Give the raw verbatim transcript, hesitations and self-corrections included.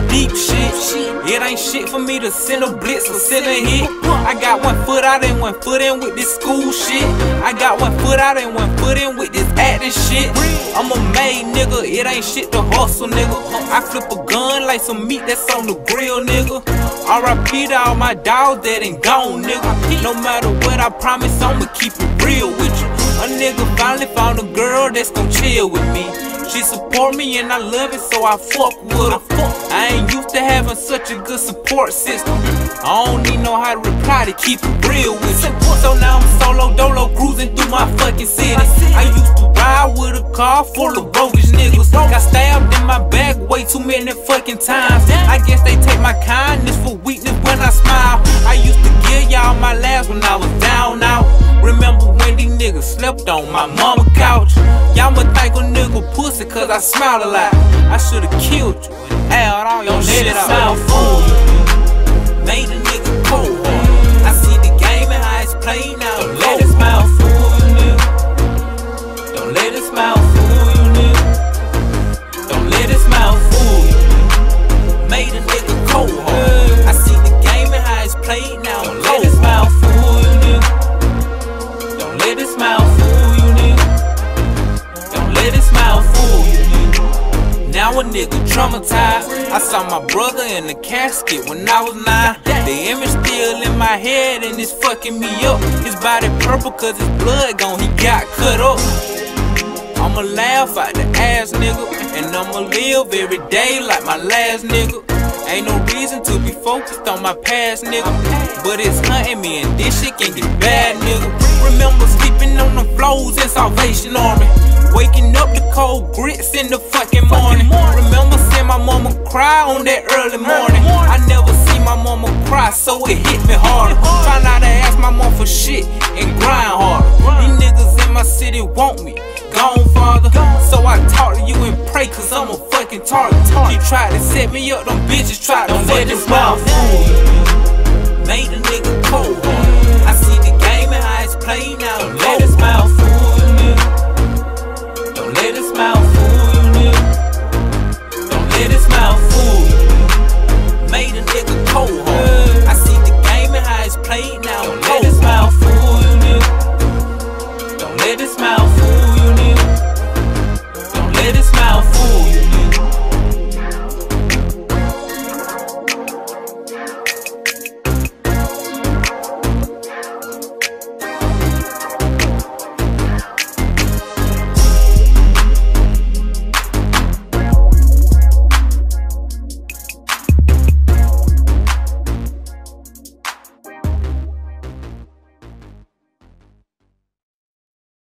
deep shit. It ain't shit for me to send a blitz or send a hit. I got one foot out and one foot in with this school shit. I got one foot out and one foot in with this acting shit. I'm a made nigga, it ain't shit to hustle, nigga. I flip a gun like some meat that's on the grill, nigga. R I P to all my dogs that ain't gone, nigga. No matter what, I promise I'ma keep it real with you. A nigga finally found a girl that's gon' chill with me. She support me and I love it, so I fuck with her. I ain't used to having such a good support system. I don't even know how to reply to keep it real with you. So now I'm solo dolo cruising through my fucking city. I used to ride with a car full of roguish niggas. Got stabbed in my back way too many fucking times. I guess they take my kindness for weakness when I smile. I used to give y'all my laughs when I was down out. Remember when these niggas slept on my mama couch? Y'all must think a nigga pussy cause I smile a lot. I should've killed you and aired all your shit out. Don't let it smile fool you. Made a nigga cold. I see the game and how it's played now. Don't let it smile fool you, nigga. Don't let it smile fool you, nigga. Don't let it smile fool you. Made a nigga cold hard. I see the game and how it's played now. Don't let it smile fool you, nigga. Don't let it smile fool you, nigga. Don't let it smile fool you, nigga. Now a nigga traumatized. I saw my brother in the casket when I was nine. The image still in my head and it's fucking me up. His body purple cause his blood gone, he got cut up. I'ma laugh out the ass, nigga, and I'ma live every day like my last nigga. Ain't no reason to be focused on my past, nigga, but it's hunting me and this shit can get bad, nigga. Remember sleeping on the floors in Salvation Army, waking up to cold grits in the fucking morning. Remember seeing my mama cry on that early morning. I never seen my mama cry, so it hit me harder. Found out to ask my mom for shit and grind harder. These niggas in my city want me gone, father, so I talk to you and pray cause I'm a fucking target. He tried to set me up, them bitches tried to fucking smile fool.